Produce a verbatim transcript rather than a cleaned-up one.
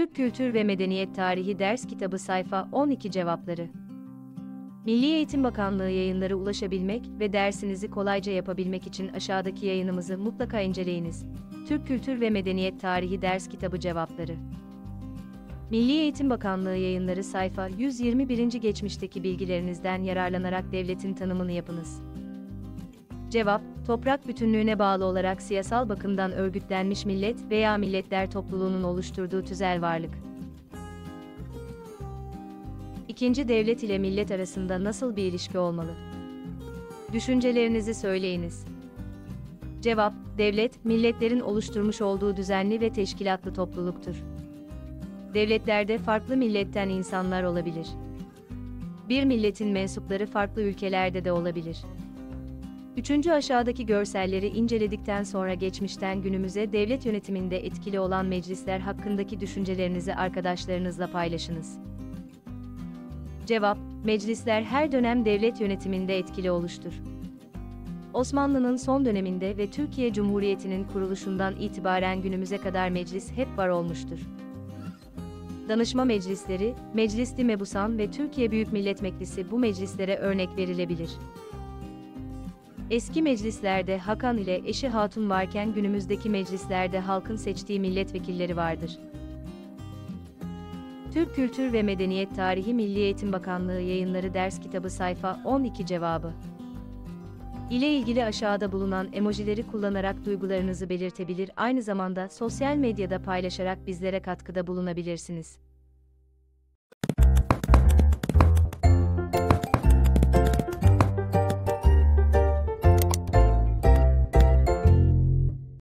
Türk Kültür ve Medeniyet Tarihi Ders Kitabı Sayfa on iki Cevapları. Milli Eğitim Bakanlığı yayınları ulaşabilmek ve dersinizi kolayca yapabilmek için aşağıdaki yayınımızı mutlaka inceleyiniz. Türk Kültür ve Medeniyet Tarihi Ders Kitabı Cevapları. Milli Eğitim Bakanlığı yayınları sayfa yüz yirmi bir. Geçmişteki bilgilerinizden yararlanarak devletin tanımını yapınız. Cevap, toprak bütünlüğüne bağlı olarak siyasal bakımdan örgütlenmiş millet veya milletler topluluğunun oluşturduğu tüzel varlık. İkinci, devlet ile millet arasında nasıl bir ilişki olmalı? Düşüncelerinizi söyleyiniz. Cevap, devlet, milletlerin oluşturmuş olduğu düzenli ve teşkilatlı topluluktur. Devletlerde farklı milletten insanlar olabilir. Bir milletin mensupları farklı ülkelerde de olabilir. Üçüncü, aşağıdaki görselleri inceledikten sonra geçmişten günümüze devlet yönetiminde etkili olan meclisler hakkındaki düşüncelerinizi arkadaşlarınızla paylaşınız. Cevap, meclisler her dönem devlet yönetiminde etkili oluştur. Osmanlı'nın son döneminde ve Türkiye Cumhuriyeti'nin kuruluşundan itibaren günümüze kadar meclis hep var olmuştur. Danışma meclisleri, Meclis-i Mebusan ve Türkiye Büyük Millet Meclisi bu meclislere örnek verilebilir. Eski meclislerde Hakan ile eşi Hatun varken günümüzdeki meclislerde halkın seçtiği milletvekilleri vardır. Türk Kültür ve Medeniyet Tarihi Milli Eğitim Bakanlığı Yayınları Ders Kitabı Sayfa on iki Cevabı ile ilgili aşağıda bulunan emojileri kullanarak duygularınızı belirtebilir, aynı zamanda sosyal medyada paylaşarak bizlere katkıda bulunabilirsiniz.